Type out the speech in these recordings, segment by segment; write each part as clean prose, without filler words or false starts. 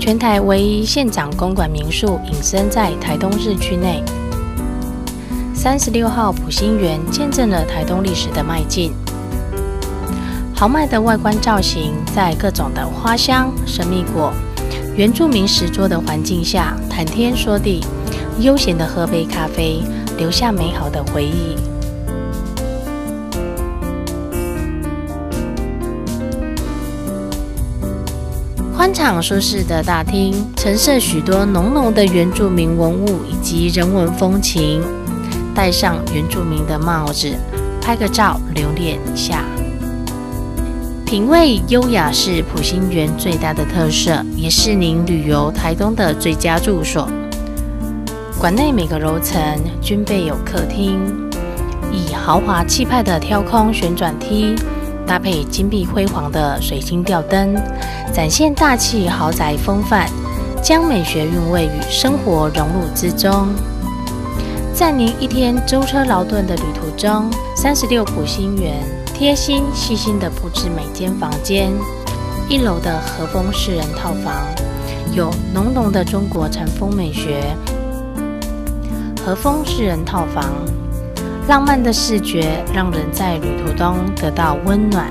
全台唯一现长公馆民宿隐身在台东市区内。36号埔心园见证了台东历史的迈进。豪迈的外观造型，在各种的花香、神秘果、原住民石桌的环境下，谈天说地，悠闲的喝杯咖啡，留下美好的回忆。宽敞舒适的大厅，陈设许多浓的原住民文物以及人文风情。戴上原住民的帽子，拍个照留念下。品味优雅是埔心园最大的特色，也是您旅游台东的最佳住所。馆内每个楼层均备有客厅，以豪华气派的挑空旋转梯，搭配金碧辉煌的水晶吊灯，展现大气豪宅风范，将美学韵味与生活融入之中。在您一天舟车劳顿的旅途中，36埔心园贴心细心地布置每间房间。1楼的和风4人套房，有浓的中国禅风美学。和风4人套房，浪漫的视觉让人在旅途中得到温暖。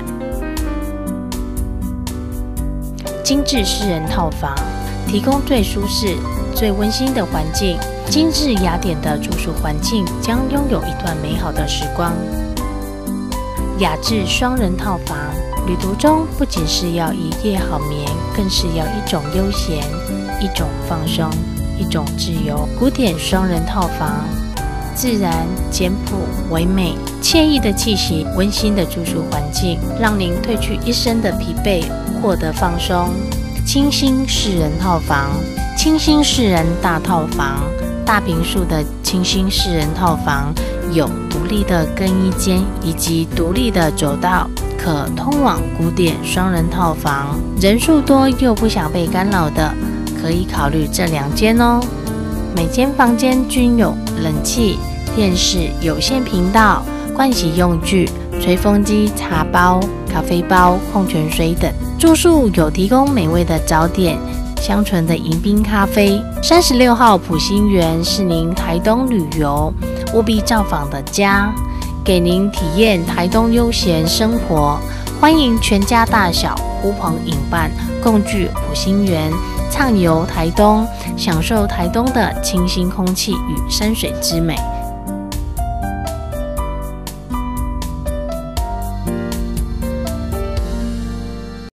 精致4人套房，提供最舒适、最温馨的环境。精致雅典的住宿环境将拥有一段美好的时光。雅致双人套房，旅途中不仅是要一夜好眠，更是要一种悠闲、一种放松、一种自由。古典双人套房，自然、简朴、唯美、惬意的气息，温馨的住宿环境，让您褪去一身的疲惫，获得放松。清新4人套房，清新4人大套房。大坪数的清新4人套房，有独立的更衣间以及独立的走道，可通往古典双人套房。人数多又不想被干扰的，可以考虑这2间哦。每间房间均有冷气、电视、有线频道、盥洗用具、吹风机、茶包、咖啡包、矿泉水等。住宿有提供美味的早点、香醇的迎宾咖啡。36号埔心园是您台东旅游务必造访的家，给您体验台东悠闲生活。欢迎全家大小呼朋引伴，共聚埔心园，畅游台东，享受台东的清新空气与山水之美。